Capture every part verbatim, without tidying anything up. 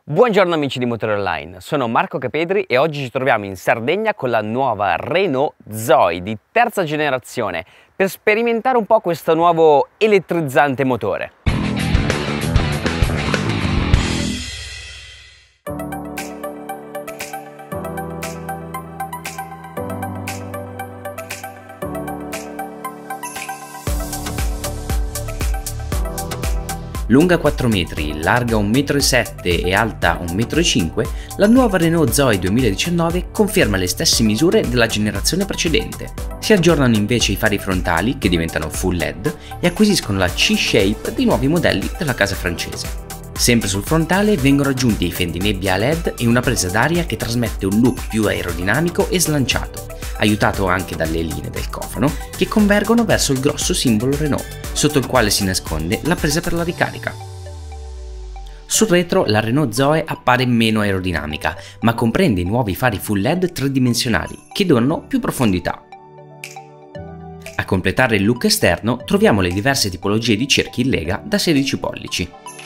Buongiorno amici di Motori Online, sono Marco Capedri e oggi ci troviamo in Sardegna con la nuova Renault Zoe di terza generazione per sperimentare un po' questo nuovo elettrizzante motore. Lunga quattro metri, larga un metro e sette e alta un metro e cinque, la nuova Renault Zoe duemiladiciannove conferma le stesse misure della generazione precedente. Si aggiornano invece i fari frontali, che diventano full L E D, e acquisiscono la C-Shape dei nuovi modelli della casa francese. Sempre sul frontale vengono aggiunti i fendinebbia a L E D e una presa d'aria che trasmette un look più aerodinamico e slanciato, aiutato anche dalle linee del cofano che convergono verso il grosso simbolo Renault, sotto il quale si nasconde la presa per la ricarica. Sul retro la Renault Zoe appare meno aerodinamica, ma comprende i nuovi fari full L E D tridimensionali che donano più profondità. A completare il look esterno troviamo le diverse tipologie di cerchi in lega da sedici pollici.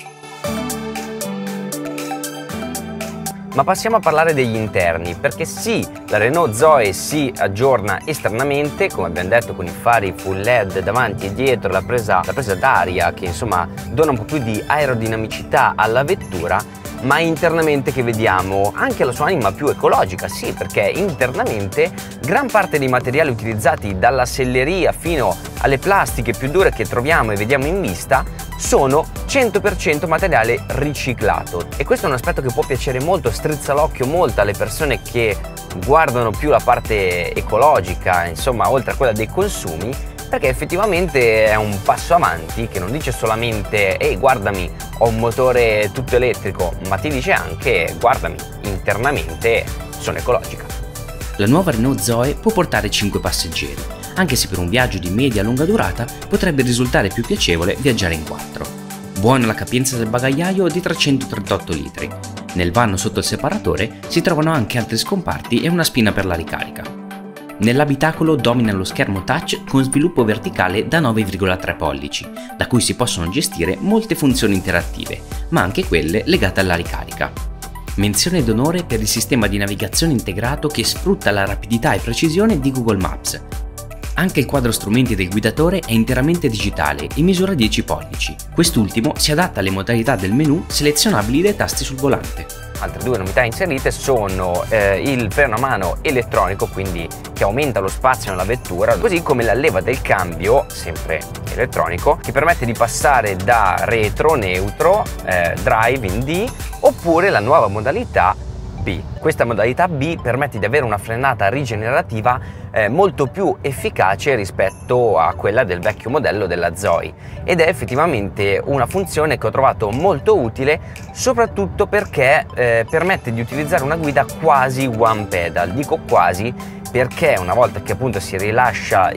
Ma passiamo a parlare degli interni, perché sì, la Renault Zoe si aggiorna esternamente, come abbiamo detto, con i fari full L E D davanti e dietro, la presa, la presa d'aria che insomma dona un po' più di aerodinamicità alla vettura, ma internamente che vediamo anche la sua anima più ecologica, sì, perché internamente gran parte dei materiali utilizzati dalla selleria fino alle plastiche più dure che troviamo e vediamo in vista sono cento per cento materiale riciclato, e questo è un aspetto che può piacere molto, strizza l'occhio molto alle persone che guardano più la parte ecologica, insomma, oltre a quella dei consumi, perché effettivamente è un passo avanti che non dice solamente ehi guardami ho un motore tutto elettrico, ma ti dice anche guardami internamente sono ecologica. La nuova Renault Zoe può portare cinque passeggeri, anche se per un viaggio di media-lunga durata potrebbe risultare più piacevole viaggiare in quattro. Buona la capienza del bagagliaio di trecentotrentotto litri. Nel vano sotto il separatore si trovano anche altri scomparti e una spina per la ricarica. Nell'abitacolo domina lo schermo touch con sviluppo verticale da nove virgola tre pollici, da cui si possono gestire molte funzioni interattive, ma anche quelle legate alla ricarica. Menzione d'onore per il sistema di navigazione integrato che sfrutta la rapidità e precisione di Google Maps. Anche il quadro strumenti del guidatore è interamente digitale e misura dieci pollici. Quest'ultimo si adatta alle modalità del menu selezionabili dai tasti sul volante. Altre due novità inserite sono eh, il freno a mano elettronico, quindi che aumenta lo spazio nella vettura, così come la leva del cambio, sempre elettronico, che permette di passare da retro, neutro, eh, drive in D, oppure la nuova modalità B. Questa modalità B permette di avere una frenata rigenerativa eh, molto più efficace rispetto a quella del vecchio modello della Zoe, ed è effettivamente una funzione che ho trovato molto utile, soprattutto perché eh, permette di utilizzare una guida quasi one pedal. Dico quasi perché una volta che appunto si rilascia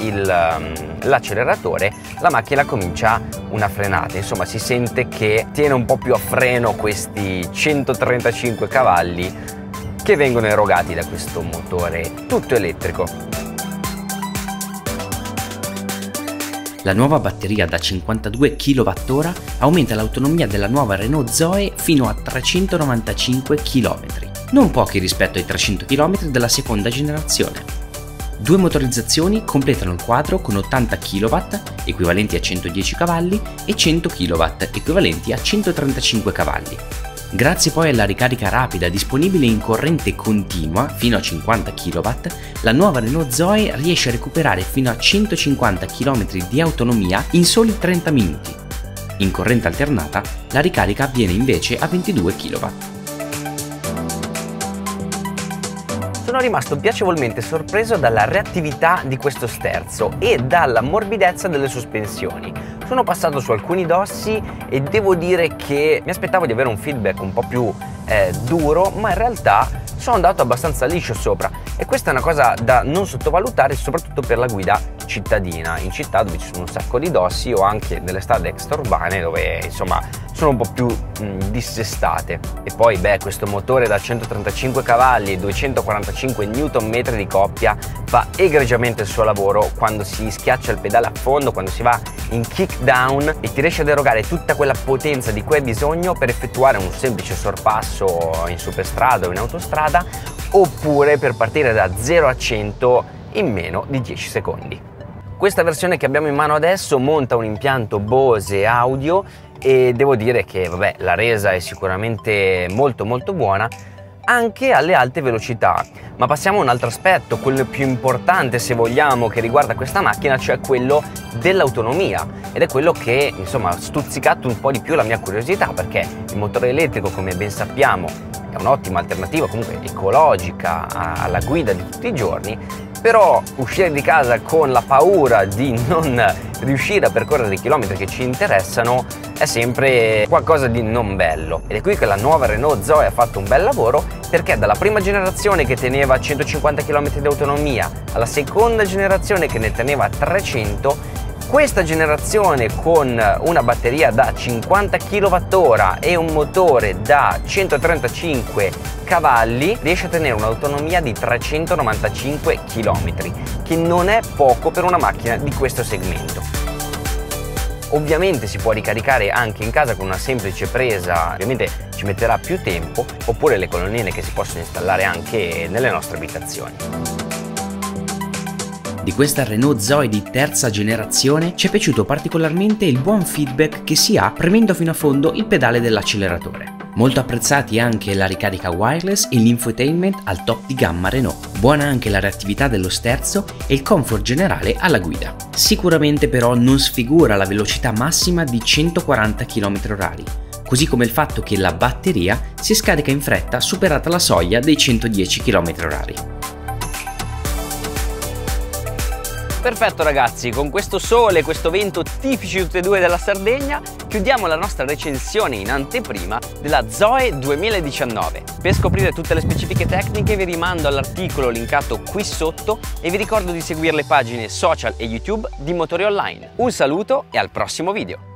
l'acceleratore la macchina comincia una frenata, insomma si sente che tiene un po' più a freno questi centotrentacinque cavalli che vengono erogati da questo motore tutto elettrico. La nuova batteria da cinquantadue chilowattora aumenta l'autonomia della nuova Renault Zoe fino a trecentonovantacinque chilometri, non pochi rispetto ai trecento chilometri della seconda generazione. Due motorizzazioni completano il quadro con ottanta chilowatt, equivalenti a centodieci cavalli, e cento chilowatt, equivalenti a centotrentacinque cavalli. Grazie poi alla ricarica rapida disponibile in corrente continua fino a cinquanta chilowatt, la nuova Renault Zoe riesce a recuperare fino a centocinquanta chilometri di autonomia in soli trenta minuti. In corrente alternata la ricarica avviene invece a ventidue chilowatt. Sono rimasto piacevolmente sorpreso dalla reattività di questo sterzo e dalla morbidezza delle sospensioni. Sono passato su alcuni dossi e devo dire che mi aspettavo di avere un feedback un po' più eh, duro, ma in realtà sono andato abbastanza liscio sopra, e questa è una cosa da non sottovalutare, soprattutto per la guida cittadina, in città dove ci sono un sacco di dossi, o anche nelle strade extraurbane dove insomma sono un po' più mh, dissestate. E poi beh, questo motore da centotrentacinque cavalli e duecentoquarantacinque newton metri di coppia fa egregiamente il suo lavoro quando si schiaccia il pedale a fondo, quando si va in kick down, e ti riesce ad erogare tutta quella potenza di cui hai bisogno per effettuare un semplice sorpasso in superstrada o in autostrada, oppure per partire da zero a cento in meno di dieci secondi. Questa versione che abbiamo in mano adesso monta un impianto Bose audio e devo dire che vabbè, la resa è sicuramente molto molto buona anche alle alte velocità. Ma passiamo a un altro aspetto, quello più importante se vogliamo, che riguarda questa macchina, cioè quello dell'autonomia, ed è quello che insomma ha stuzzicato un po' di più la mia curiosità, perché il motore elettrico, come ben sappiamo, è un'ottima alternativa, comunque ecologica, alla guida di tutti i giorni. Però uscire di casa con la paura di non riuscire a percorrere i chilometri che ci interessano è sempre qualcosa di non bello, ed è qui che la nuova Renault Zoe ha fatto un bel lavoro, perché dalla prima generazione che teneva centocinquanta chilometri di autonomia alla seconda generazione che ne teneva trecento, questa generazione con una batteria da cinquanta chilowattora e un motore da centotrentacinque cavalli riesce a tenere un'autonomia di trecentonovantacinque chilometri, che non è poco per una macchina di questo segmento. Ovviamente si può ricaricare anche in casa con una semplice presa, ovviamente ci metterà più tempo, oppure le colonnine che si possono installare anche nelle nostre abitazioni. Di questa Renault Zoe di terza generazione ci è piaciuto particolarmente il buon feedback che si ha premendo fino a fondo il pedale dell'acceleratore. Molto apprezzati anche la ricarica wireless e l'infotainment al top di gamma Renault. Buona anche la reattività dello sterzo e il comfort generale alla guida. Sicuramente però non sfigura la velocità massima di centoquaranta chilometri orari, così come il fatto che la batteria si scarica in fretta superata la soglia dei centodieci chilometri orari. Perfetto ragazzi, con questo sole e questo vento tipici tutti e due della Sardegna chiudiamo la nostra recensione in anteprima della Zoe duemiladiciannove. Per scoprire tutte le specifiche tecniche vi rimando all'articolo linkato qui sotto e vi ricordo di seguire le pagine social e YouTube di Motori Online. Un saluto e al prossimo video!